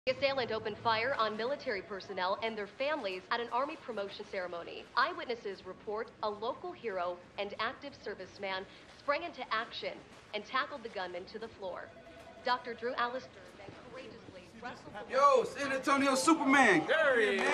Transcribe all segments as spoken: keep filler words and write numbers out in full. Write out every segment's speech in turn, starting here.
The assailant opened fire on military personnel and their families at an Army promotion ceremony. Eyewitnesses report a local hero and active serviceman sprang into action and tackled the gunman to the floor. Doctor Drew Allister then courageously wrestled the... Yo, San Antonio Superman! There he is!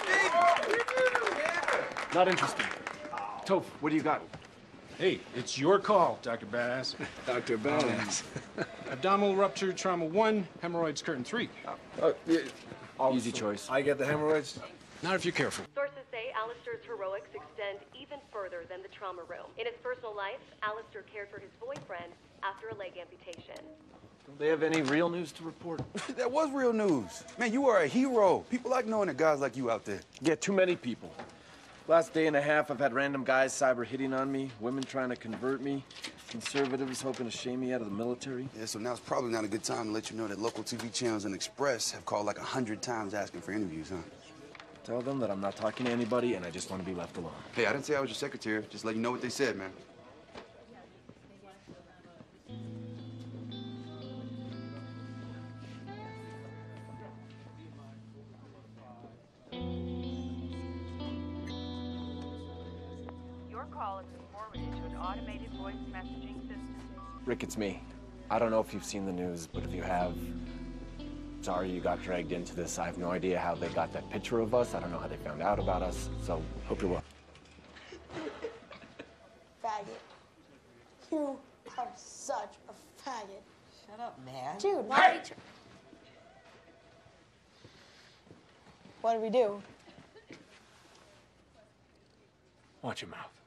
Not interested. Toph, what do you got? Hey, it's your call, Doctor Badass. Doctor Badass. Abdominal rupture, trauma one, hemorrhoids, curtain three. Uh, yeah. Easy choice. I get the hemorrhoids? Not if you're careful. Sources say Allister's heroics extend even further than the trauma room. In his personal life, Allister cared for his boyfriend after a leg amputation. Don't they have any real news to report? That was real news. Man, you are a hero. People like knowing that guys like you out there. Yeah, too many people. Last day and a half, I've had random guys cyber hitting on me, women trying to convert me, conservatives hoping to shame me out of the military. Yeah, so now it's probably not a good time to let you know that local T V channels and Express have called like a hundred times asking for interviews, huh? Tell them that I'm not talking to anybody and I just want to be left alone. Hey, I didn't say I was your secretary. Just let you know what they said, man. Your call is forwarded to an automated voice messaging system. Rick, it's me. I don't know if you've seen the news, but if you have, sorry you got dragged into this. I have no idea how they got that picture of us. I don't know how they found out about us, so hope you're well. Faggot. You are such a faggot. Shut up, man. Dude, why did you... What did we do? Watch your mouth.